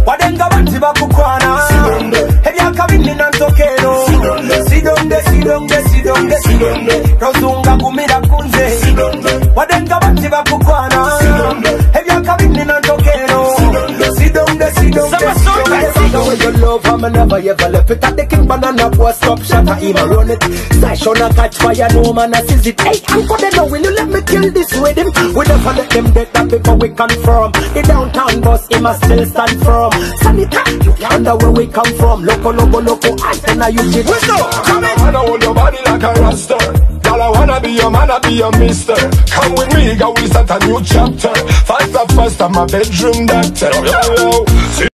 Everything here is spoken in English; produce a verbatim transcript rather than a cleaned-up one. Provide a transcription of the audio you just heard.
wadenga banti bakukwana ebyaka binni nantokero sidonde sidonde sidonde sidonde tozunga kumira kunze wadenga banti bakukwana ebyaka binni nantokero sidonde sidonde sidonde your love I'm never ever left it at the king banana boy stop shot I even run it stash on a catch fire no man I seize it hey I'm for the know will you let me kill this with him we never let them dead that before we confirm the downtown bus he must still stand firm Sanita you can't know where we come from loco loco loco antenna you shit we go come in I wanna hold your body like a rasta girl I wanna be your man I be your mister come with me girl we start a new chapter faster faster my bedroom doctor yo yo